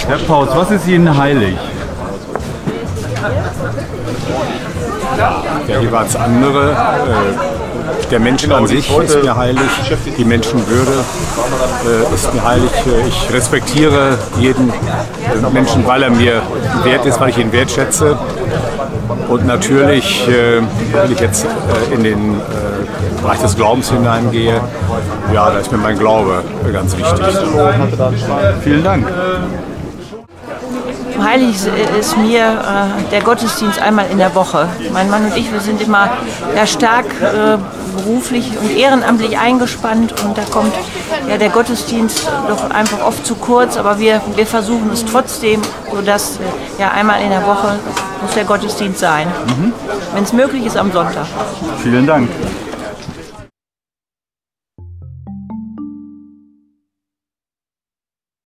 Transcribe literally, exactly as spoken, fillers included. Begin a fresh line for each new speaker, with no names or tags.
Herr Paus, was ist Ihnen heilig?
Der jeweils andere, äh, der Mensch an sich ist mir heilig, die Menschenwürde äh, ist mir heilig. Ich respektiere jeden äh, Menschen, weil er mir wert ist, weil ich ihn wertschätze. Und natürlich, äh, wenn ich jetzt äh, in den äh, Bereich des Glaubens hineingehe, ja, da ist mir mein Glaube ganz wichtig.
Vielen Dank.
Heilig ist mir äh, der Gottesdienst einmal in der Woche. Mein Mann und ich, wir sind immer ja, stark äh, beruflich und ehrenamtlich eingespannt und da kommt ja, der Gottesdienst doch einfach oft zu kurz, aber wir, wir versuchen es trotzdem, sodass äh, ja, einmal in der Woche muss der Gottesdienst sein. Mhm. Wenn es möglich ist, am Sonntag.
Vielen Dank.